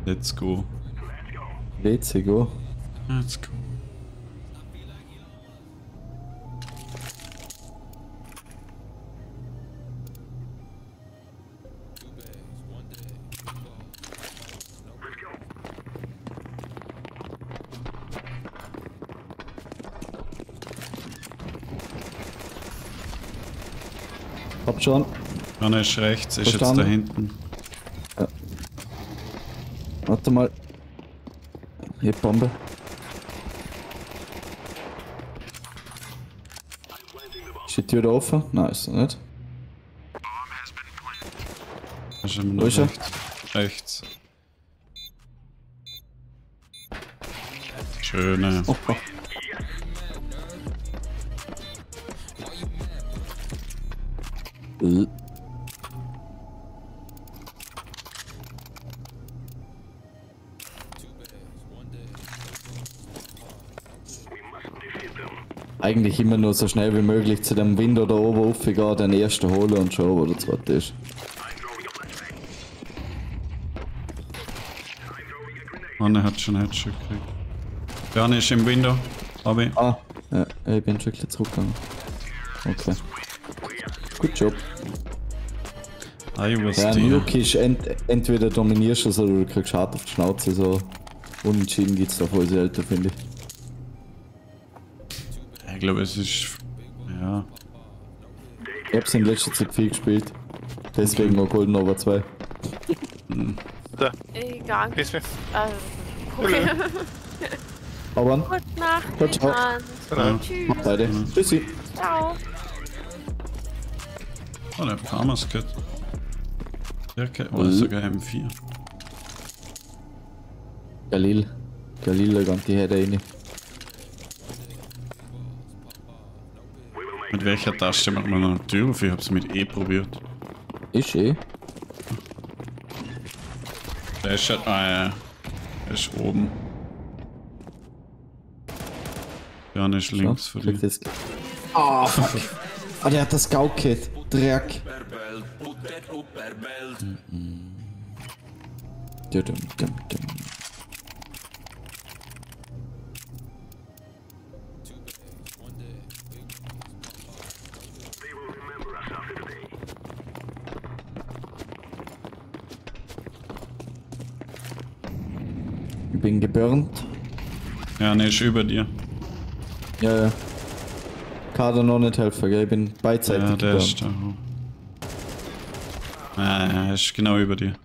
Let's go. Let's go. Let's go. Hab schon. Einer ist rechts, ist Verstanden. jetzt da hinten. Ja. Warte mal. Hier Bombe. Ist die Tür da offen? Nein, ist sie nicht. Da ist immer Wo noch ist er? rechts. Schöne. Oh, oh. Eigentlich immer nur so schnell wie möglich zu dem Window da oben raufgehen, den ersten holen und schauen, wo der zweite ist. Einer hat schon Headshot gekriegt. Der eine ist im Window. Abi. Ah, ja, ich bin schon ein bisschen zurückgegangen. Okay. Gut Job. I was Ja, there. Nuke ist entweder dominierst du es oder du kriegst hart auf die Schnauze. So unentschieden gibt es da voll selten, finde ich. Ich glaube, es ist. Ja. Ich hab's in letzter Zeit viel gespielt. Deswegen noch Golden Over 2. Da, Egal. ist mir. Okay. Aber Gute Nacht. Ciao, ciao. Dann. Tschüss. beide. Tschüssi. Ciao. Oh, der Farmers Kit. Der oder sogar M4. Galil. Galil, da geht die Herde rein. Mit welcher Taste macht man eine Tür auf? Ich hab's mit E probiert. Ist eh. Der ist halt. Ah ja. Der ist oben. Der eine ist links von dir. Ah, fuck. Ah, der hat das Scout-Kit. Dreck. Dum, dum, dum. Ich bin geburnt. Ja, ne, ist über dir. Ja, ja. Kann dir noch nicht helfen, gell? Ich bin beidseitig Ja, der ist geburnt. da. Ja, er ist genau über dir.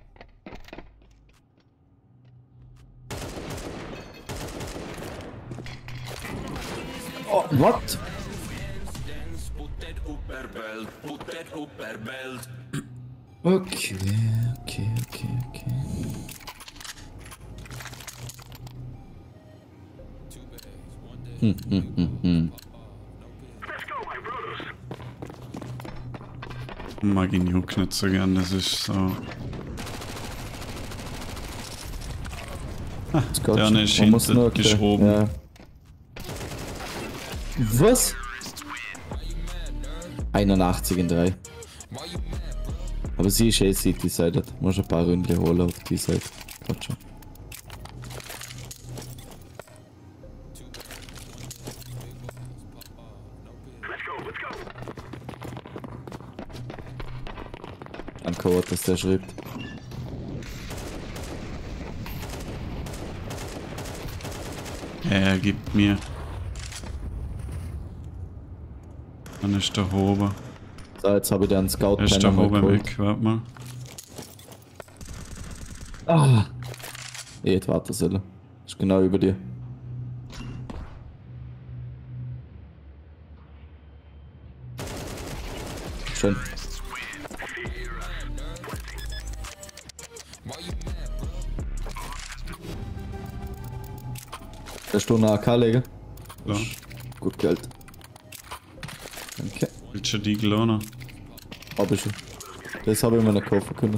Oh, what? Okay, okay, okay, okay. Mag ich Nuke nicht so gern, das ist so. Der eine ist hinten, ist oben. Ja. Was? 81 in 3. Aber sie ist eh City-sided. Muss ein paar Runden holen auf die Seite. Gott schon. Danke, dass der schreibt. Er gibt mir. Dann ist der Hober. So, jetzt habe ich den Scout Er ist der mal Hober geholt. weg, warte mal. Ah. Jetzt warte sollen. Ist genau über dir. Schön. Hast du eine AK legen? Ja. Gut Geld. Danke. Willst du die Glona? Hab ich schon. Das habe ich mir nicht kaufen können.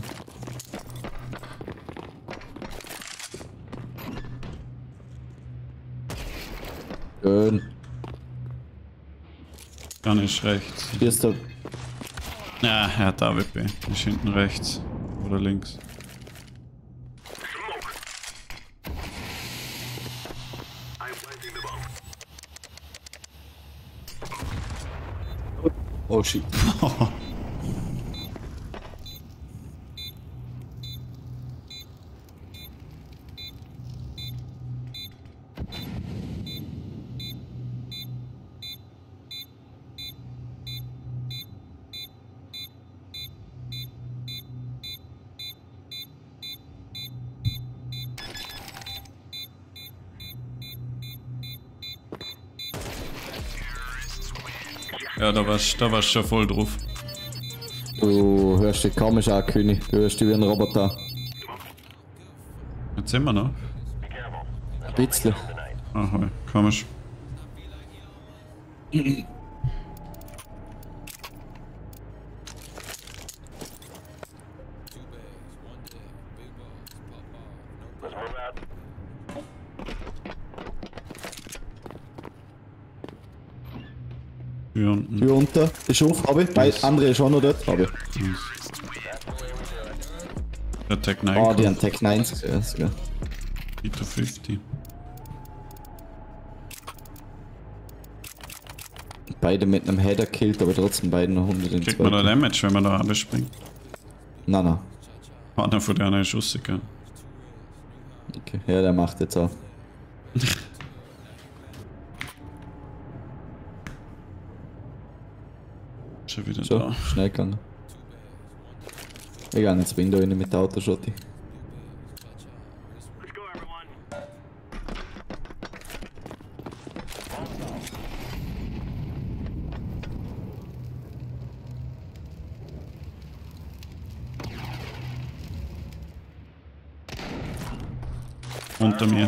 Schön. Dann ist rechts. Hier ist der. Ja, er hat AWP. Ist hinten rechts. Oder links. Oh shit. Ja, da warst schon voll drauf. Du hörst dich kaum an, König. Du hörst dich wie ein Roboter. Jetzt sind wir noch. Ein bisschen. Aha, komisch. Hier unten. Tür unter. Ist auf, habe ich. Bei andere ist auch noch dort, habe ich. Der Tech 9. Oh, die haben Tech 9 gesehen. Sogar. Peter 50. Beide mit einem Header killt, aber trotzdem beide noch 100 in Kriegt man da zwei. Damage, wenn man da alle springt? Nein, nein. Einer von denen ist rausgegangen. Okay. Ja, der macht jetzt auch. Schon wieder So, da. schnell gegangen. Ich gehe ins Window rein mit der Autoschotti. Unter mir.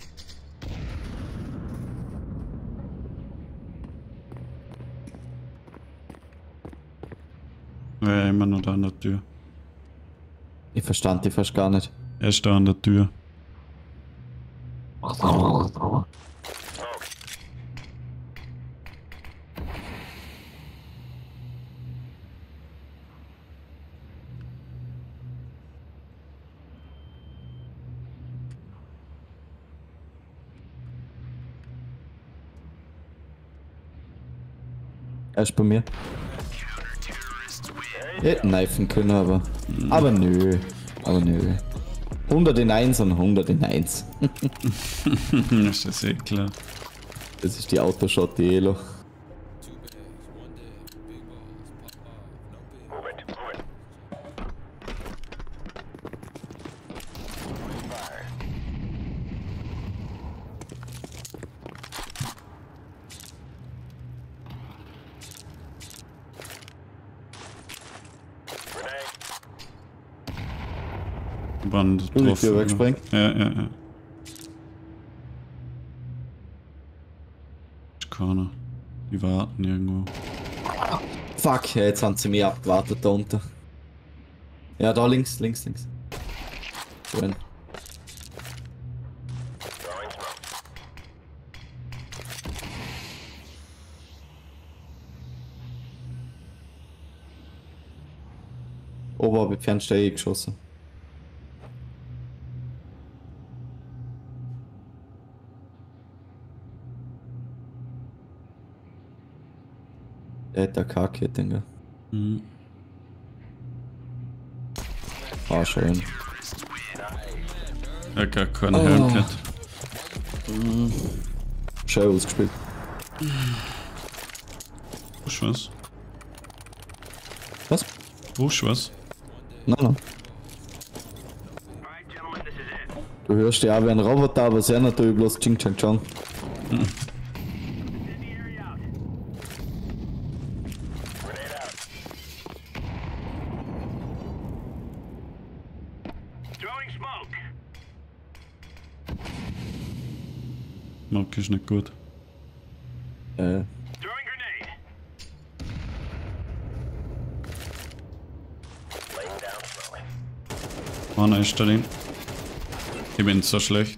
Ja, immer noch da an der Tür. Ich verstand die fast gar nicht. Er ist da an der Tür. Er ist bei mir. Ich hätte kneifen können, aber. Aber nö. Aber nö. 100 in 1 und 100 in 1. Das ist eh klar. Das ist die Autoshot, die Elo. Waren die Tür getroffen. wegspringen? Ja. Ist keiner. Die warten irgendwo. Fuck, ja, jetzt haben sie mich abgewartet da unten. Ja, da links. Schön. Oben habe ich die Fernsteuer geschossen. Der hat der Kacke, Digga. Mhm. Ah, schön. Er hat gar keinen Helm gehabt. Schön ausgespielt. Brauchst du was? Was? Brauchst du was? Nein. Du hörst ja auch wie ein Roboter, aber sehr natürlich bloß Ching Chang Chong. Mark ist nicht gut. Einer ist da drin. Ich bin so schlecht.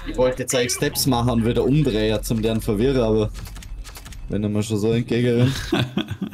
Ich wollte jetzt eigentlich Steps machen und wieder umdrehen, zum deren verwirren, aber wenn er mir schon so entgegenrennt.